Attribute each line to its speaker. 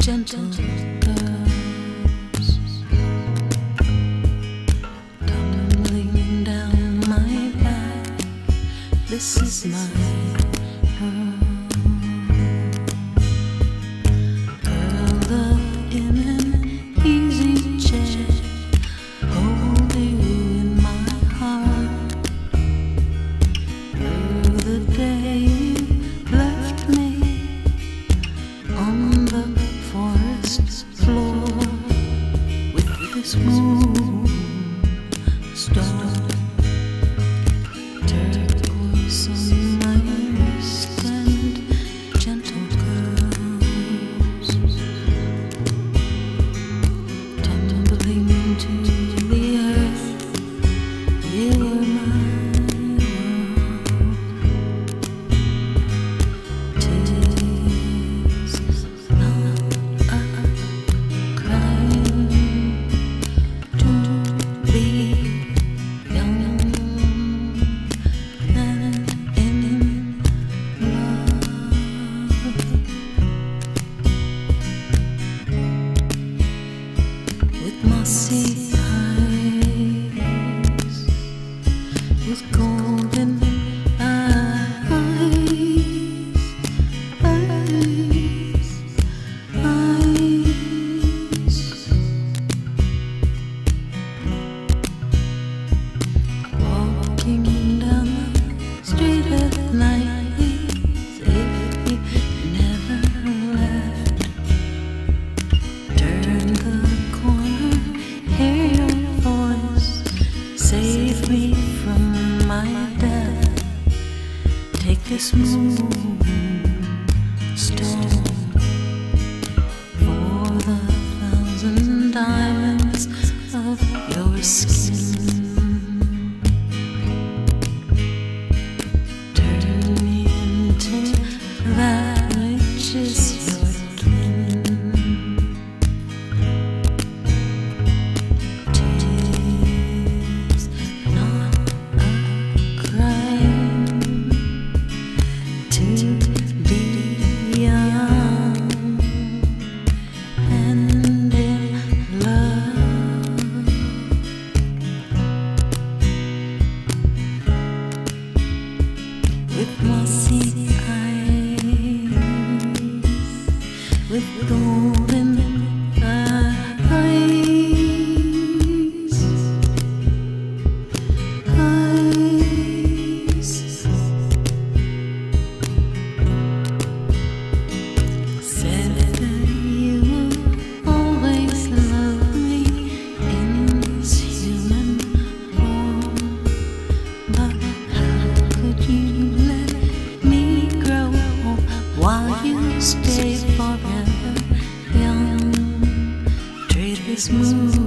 Speaker 1: gentle curves tumbling down my back. This is my world, curled up in an easy chair, hold you in my heart. Through the day you left me on the forest floor with this moonstone, turquoise on my wrist and gentle curls tumbling to the earth. You were my mossy eyes with golden eyes, walking down the street at night, if you never left. Turn the corner, hear your voice, save me from my death. Take this moonstone for the 1,000 diamonds of your skin. Turn me into that which is your twin. With mossy eyes, with golden eyes, said that you will always love me in this human form, but how could you let me grow old while you stay forever young? Trade this moon